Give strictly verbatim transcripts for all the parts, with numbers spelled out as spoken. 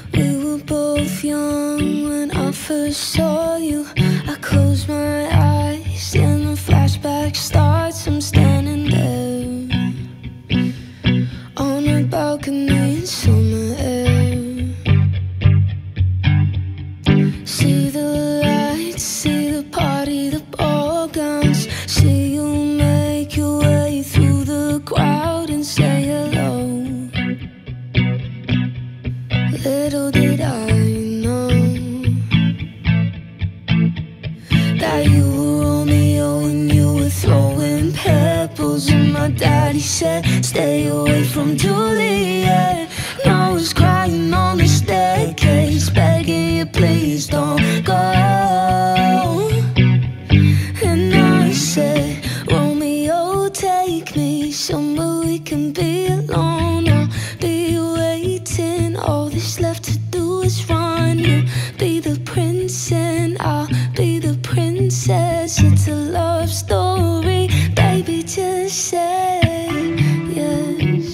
We were both young when I first saw you. I close my eyes and the flashback starts. I'm standing there on a balcony in summer air. See the lights, see the party, the ball gowns. See you make your way through the crowd and say hello. Little did I know that you were Romeo and you were throwing pebbles. And my daddy said, stay away from Juliet. And I was crying on the staircase, begging you, please don't go. And I said, Romeo, take me somewhere we can be alone. I'll be waiting, all that's left to do is run. You'll be the prince and I'll be the princess. It's a love story, baby, just say yes.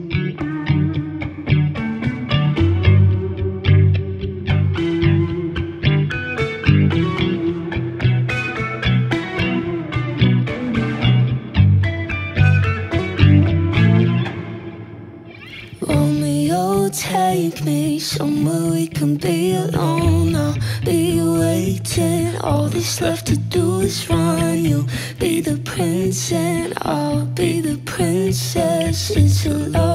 Romeo, take me somewhere we can be alone. I'll be waiting, all that's left to do is run. You'll be the prince and I'll be the princess. It's a love